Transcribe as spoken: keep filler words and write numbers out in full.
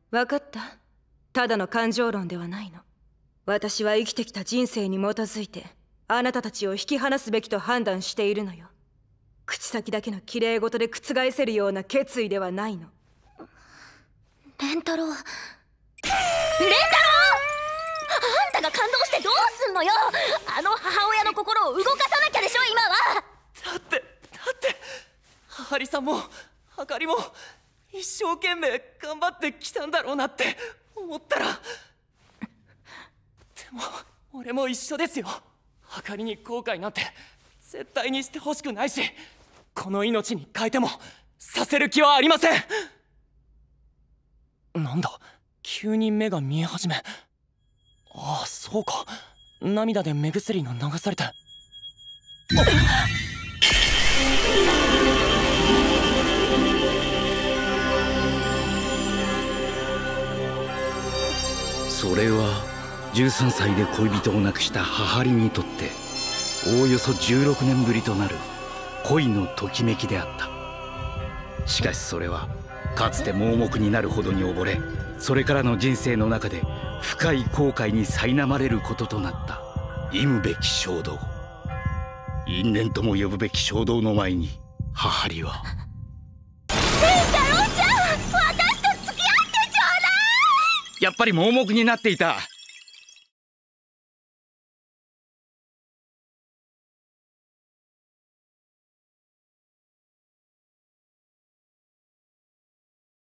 分かった。ただの感情論ではないの。私は生きてきた人生に基づいてあなたたちを引き離すべきと判断しているのよ。口先だけの綺麗事で覆せるような決意ではないの。 蓮太郎、蓮太郎、あんたが感動してどうすんのよ。あの母親の心を動かさなきゃでしょ今は。 だってだってハリさんもあかりも一生懸命頑張ってきたんだろうなって思ったら、でも俺も一緒ですよ。あかりに後悔なんて絶対にしてほしくないし、この命に変えてもさせる気はありません。なんだ、急に目が見え始め。ああ、そうか、涙で目薬が流されて。 それはじゅうさんさいで恋人を亡くした母リにとっておおよそじゅうろくねんぶりとなる恋のときめきであった。しかしそれはかつて盲目になるほどに溺れ、それからの人生の中で深い後悔に苛まれることとなった忌むべき衝動、因縁とも呼ぶべき衝動の前に母リは蓮太郎ちゃん、私と付き合ってちょうだい。 やっぱり盲目になっていた。